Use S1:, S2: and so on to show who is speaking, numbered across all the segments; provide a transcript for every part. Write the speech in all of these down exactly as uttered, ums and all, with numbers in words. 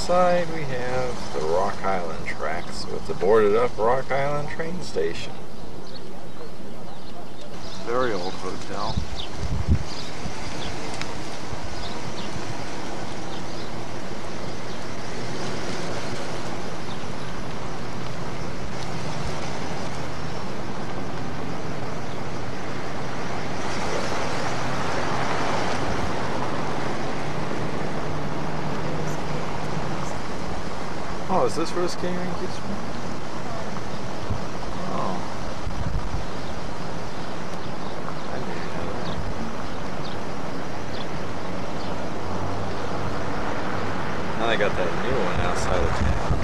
S1: side we have the Rock Island tracks with the boarded up Rock Island train station. Very old hotel. Oh, is this where the skating rink is from? Oh. I didn't know that. Now they got that new one outside of town.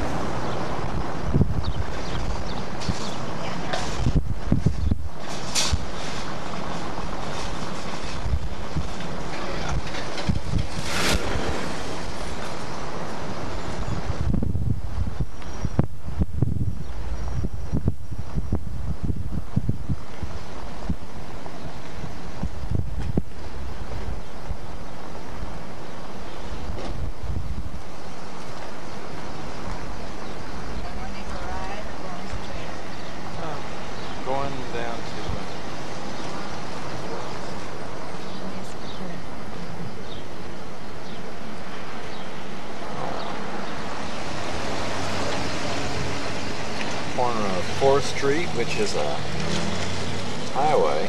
S1: Going down to corner of fourth Street, which is a highway.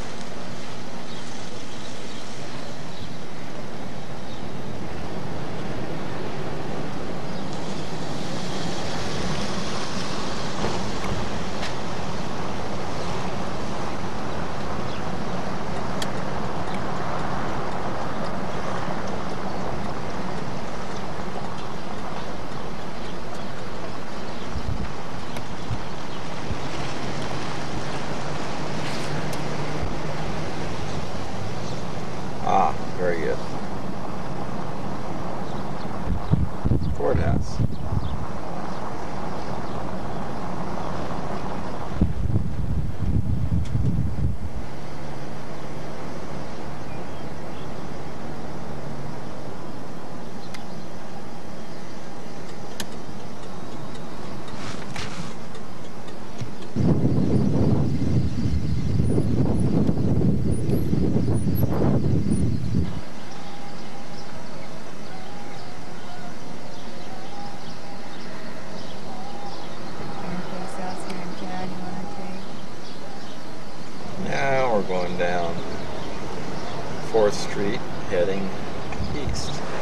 S1: Ah, very good. Courthouse. Now we're going down fourth Street, heading east.